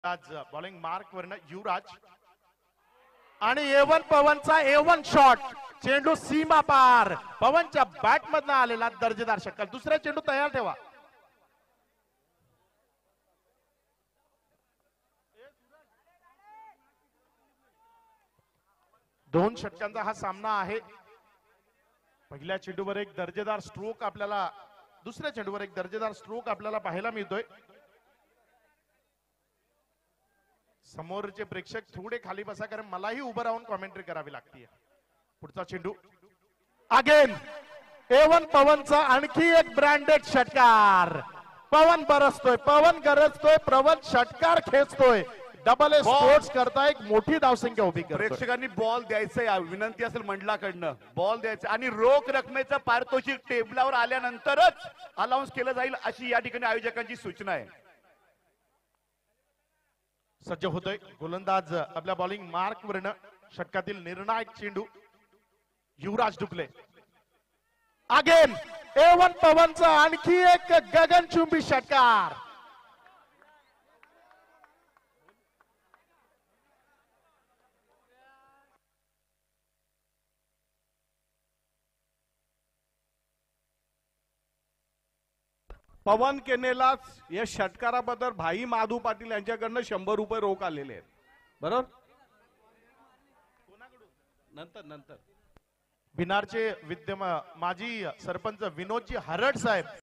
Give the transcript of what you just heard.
आज bowling mark वरनं युवराज आणि A1 पवनचा A1 शॉट, चेंडू सीमा पार, पवनच्या बॅट मधनं आलेला दर्जेदार षटकार. दुसरा चेंडू तयार ठेवा. दोन षटकांचा हा सामना आहे. पहिल्या चेंडूवर एक दर्जेदार स्ट्रोक आपल्याला, दुसऱ्या चेंडूवर एक दर्जेदार स्ट्रोक आपल्याला पाहायला मिळतोय. समोरचे प्रेक्षक थोडे खाली बसा, कारण मलाही उभं राहून कॉमेंट्री करावी लागते. पुढचा चेंडू अगेन A1 पवनचा आणखी एक ब्रँडेड षटकार. पवन बरसतोय, पवन गरजतोय, पवन षटकार खेचतोय. डबल ए स्पोर्ट्स करता एक मोठी धावसंख्या उभी करतोय. प्रेक्षकांनी बॉल द्यायचंय, विनंती असेल मंडळाकडनं बॉल द्यायचं आणि रोख रकमेचं पारितोषिक टेबलावर आल्यानंतरच अनाउन्स केलं जाईल अशी या ठिकाणी आयोजकांची सूचना आहे. सज्ज होतोय गोलंदाज आपल्या बॉलिंग मार्क वरनं. षटकातील निर्णायक चेंडू युवराज डुकले. अगेन A1 पवनचा आणखी एक गगनचुंबी षटकार. पवन केनेलाच या षटकाराबद्दल भाई माधू पाटील यांच्याकडनं 100 रुपये रोख आलेले आहेत. बरोबर, नंतर नंतर भिनारचे विद्यमान माजी सरपंच विनोदजी हरड साहेब